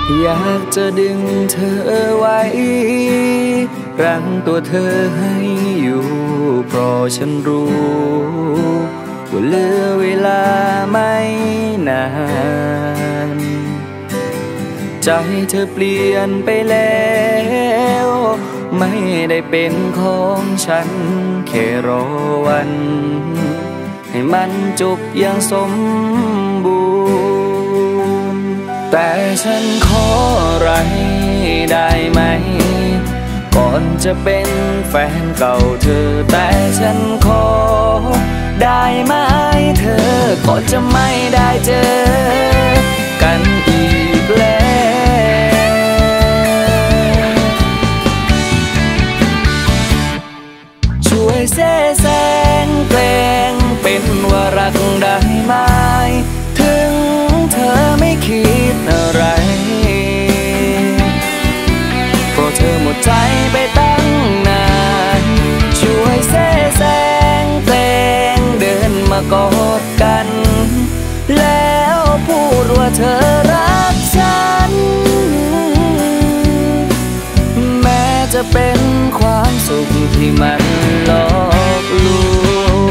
อยากจะดึงเธอไว้รั้งตัวเธอให้อยู่เพราะฉันรู้ว่าเหลือเวลาไม่นานใจเธอเปลี่ยนไปแล้วไม่ได้เป็นของฉันแค่รอวันให้มันจบอย่างสมบูรณ์แต่ฉันขออะไรได้ไหมก่อนจะเป็นแฟนเก่าเธอแต่ฉันขอได้ไหมเธอก็จะไม่ได้เจอกันอีกแล้วช่วยแซ่แซงแกล้งเป็นว่ารักได้ไหมถึงเธอไม่คิดอะไรเพราะเธอหมดใจไปตั้งนานช่วยแซ่แซงแกล้งเดินมากอดกันแล้วพูดว่าเธอรักฉันแม้จะเป็นความสุขที่มันหลอกลวง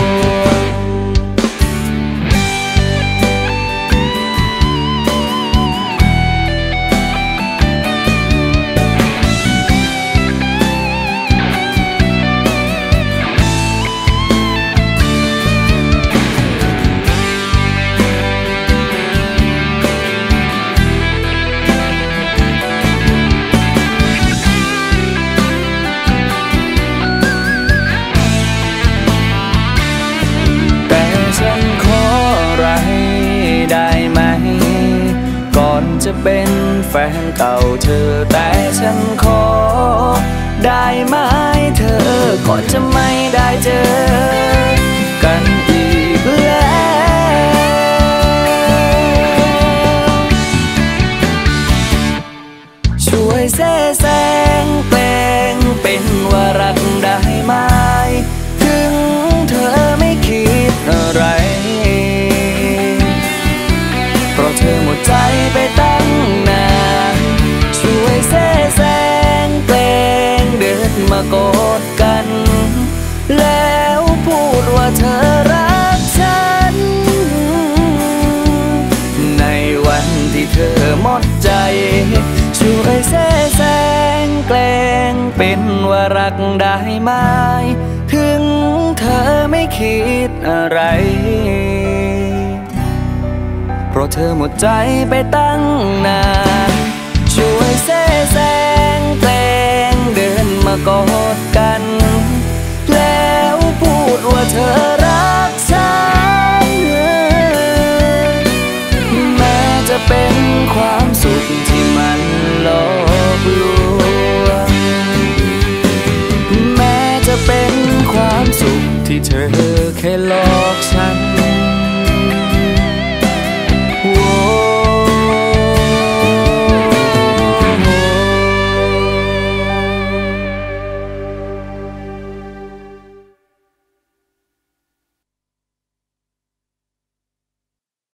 จะเป็นแฟนเก่าเธอแต่ฉันขอได้ไหมเธอก็จะไม่ได้เจอกันอีกแล้วช่วยแซ่แซงแกล้งเป็นว่ารักได้ไหมถึงเธอไม่คิดอะไรเพราะเธอหมดใจไปตั้งนานช่วยแซ่แซงแกล้งเดินมากอดกันแล้วพูดว่าเธอรักฉันในวันที่เธอหมดใจช่วยแซ่แซงแกล้งเป็นว่ารักได้ไหมถึงเธอไม่คิดอะไรเพราะเธอหมดใจไปตั้งนานช่วยแซ่แซงแกล้งเดินมากอดกันแล้วพูดว่าเธอรักฉันแม้จะเป็นความสุขที่